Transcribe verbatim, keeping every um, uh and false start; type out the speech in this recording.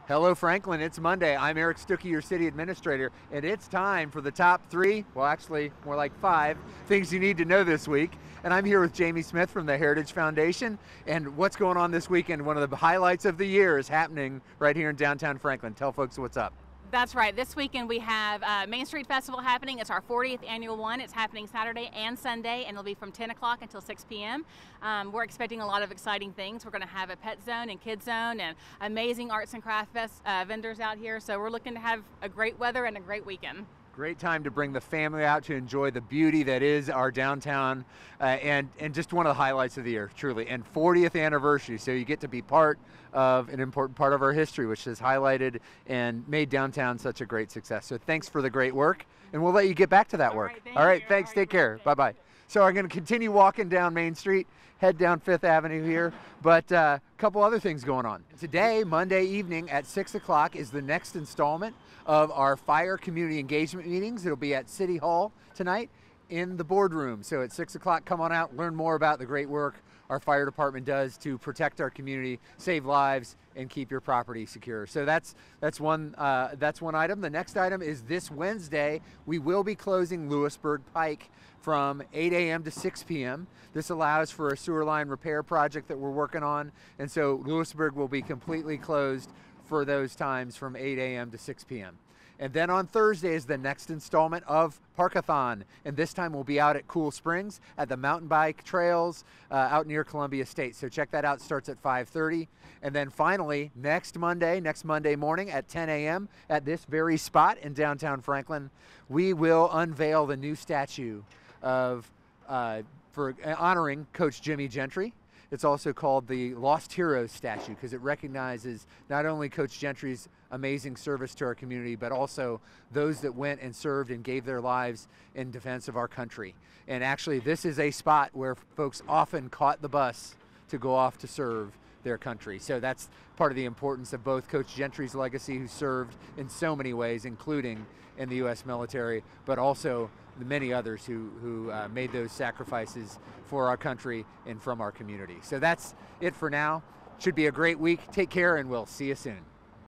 Hello Franklin, it's Monday. I'm Eric Stuckey, your city administrator, and it's time for the top three, well actually more like five, things you need to know this week. And I'm here with Jamie Smith from the Heritage Foundation, and what's going on this weekend? One of the highlights of the year is happening right here in downtown Franklin. Tell folks what's up. That's right. This weekend we have uh, Main Street Festival happening. It's our fortieth annual one. It's happening Saturday and Sunday, and it'll be from ten o'clock until six p m Um, we're expecting a lot of exciting things. We're going to have a pet zone and kid zone and amazing arts and craft fest, uh, vendors out here. So we're looking to have a great weather and a great weekend. Great time to bring the family out to enjoy the beauty that is our downtown, uh, and, and just one of the highlights of the year, truly. And fortieth anniversary, so you get to be part of an important part of our history, which has highlighted and made downtown such a great success. So thanks for the great work, and we'll let you get back to that All work. right, thank All right, you. thanks, All take right, care, bye. bye-bye. So I'm gonna continue walking down Main Street, head down Fifth Avenue here, but a uh, couple other things going on. Today, Monday evening at six o'clock is the next installment of our fire community engagement meetings. It'll be at City Hall tonight in the boardroom. So at six o'clock, come on out, learn more about the great work our fire department does to protect our community, save lives, and keep your property secure. So that's that's one uh, that's one item. The next item is this Wednesday, we will be closing Lewisburg Pike from eight a m to six p m This allows for a sewer line repair project that we're working on, and so Lewisburg will be completely closed for those times from eight a m to six p m And then on Thursday is the next installment of Parkathon, and this time we'll be out at Cool Springs at the mountain bike trails uh, out near Columbia State. So check that out, starts at five thirty. And then finally, next Monday, next Monday morning at ten a m at this very spot in downtown Franklin, we will unveil the new statue of, uh, for honoring Coach Jimmy Gentry. It's also called the Lost Heroes statue because it recognizes not only Coach Gentry's amazing service to our community, but also those that went and served and gave their lives in defense of our country. And actually, this is a spot where folks often caught the bus to go off to serve their country. So that's part of the importance of both Coach Gentry's legacy, who served in so many ways, including in the U S military, but also the many others who, who uh, made those sacrifices for our country and from our community. So that's it for now. Should be a great week. Take care, and we'll see you soon.